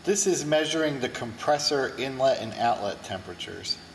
This is measuring the compressor inlet and outlet temperatures.